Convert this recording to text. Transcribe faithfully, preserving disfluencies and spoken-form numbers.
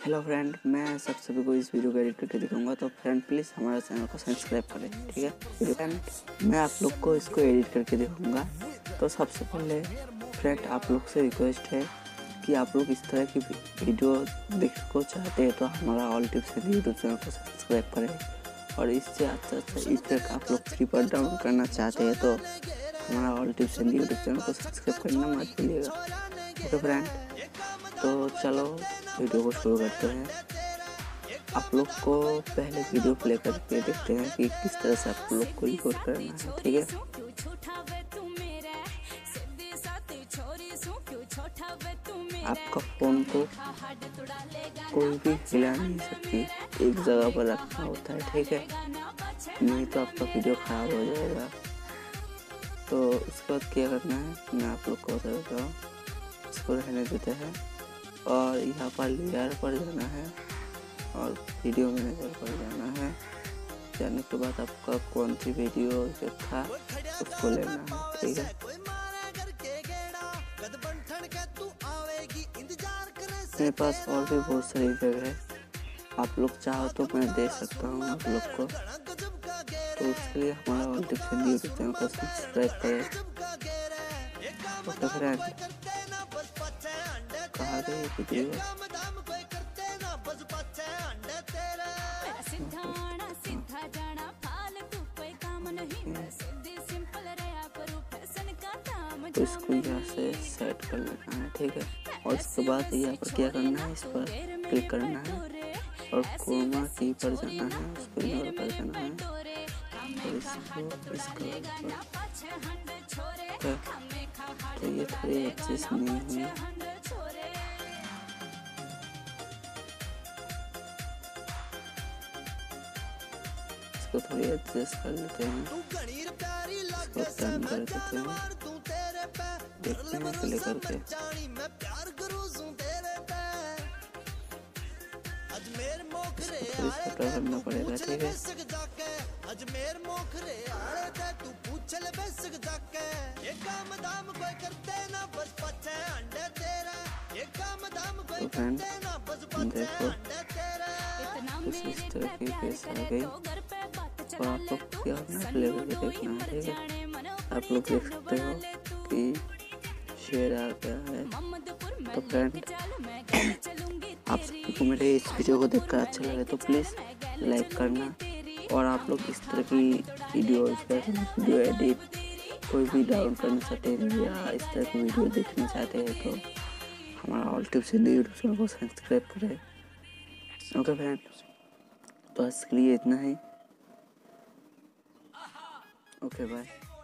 Hello friend, मैं सब सभी को इस वीडियो को एडिट करके दिखाऊंगा। तो फ्रेंड प्लीज़ हमारे चैनल को सब्सक्राइब करें, ठीक है फ्रेंड। मैं आप लोग को इसको एडिट करके दिखाऊंगा। तो सबसे पहले फ्रेंड आप लोग से रिक्वेस्ट है कि आप लोग इस तरह की वीडियो देखने को चाहते हैं तो हमारा all tips Hindi YouTube channel को सब्सक्राइब करें। और इससे अच्छा अच्छा इफेक्ट आप लोग फ्री पर डाउनलोड करना चाहते हैं तो हमारा all tips Hindi YouTube channel को सब्सक्राइब करना मत भूलिएगा। तो फ्रेंड तो चलो वीडियो को शुरू करते हैं। आप लोग को पहले वीडियो प्ले करके देखते हैं कि किस तरह से आप लोग को रिकॉर्ड करना है, ठीक है। आपका फ़ोन को कोई भी हिला नहीं सकती, एक जगह पर रखना होता है, ठीक है, नहीं तो आपका वीडियो ख़राब हो जाएगा। तो उसके बाद क्या करना है मैं आप लोग को बता देता हूँ। इसको रहने देते हैं और यहाँ पर लेयर पर जाना है और वीडियो मैनेजर पर जाना है। जाने के बाद आपका कौन सी वीडियो था उसको लेना है, ठीक है। मेरे पास और भी बहुत सारी जगह है, आप लोग चाहो तो मैं दे सकता हूँ आप लोग को। तो उसके लिए हमारा all tips Hindi YouTube channel को सब्सक्राइब करें। ओके फ्रेंड, कहाँ गई वीडियो? तो इसको यहाँ से सेट कर लेना है, ठीक है। और इसके बाद यहाँ पर क्या करना है, इस पर क्लिक करना है और क्रोमा की पर जाना है, उसको इग्नोर कर देना है और इसको इसको तो ये थोड़ी एडजस्ट नहीं हुई। इसको थोड़ी एडजस्ट कर लेते हैं, इसको टर्न कर देते हैं, देखते हैं प्ले करके। इसको थोड़ी छोटा करना पड़ेगा, ठीक है। तो फ्रेंड देखो कुछ इस तरह की फेस आ गई और आप लोग क्या करना प्ले करके देखना है, ठीक है। आप लोग देख सकते हो कि शेयर आ गया है। तो फ्रेंड आप सभी को मेरे इस वीडियो को देखकर अच्छा लगे तो प्लीज़ लाइक करना। और आप लोग इस तरह की वीडियो वीडियो एडिट कोई भी डाउनलोड करना चाहते हैं या इस तरह की वीडियो देखना चाहते हैं तो हमारा all tips Hindi YouTube channel को सब्सक्राइब करें। ओके फ्रेंड, तो आज के लिए इतना ही। Okay bye.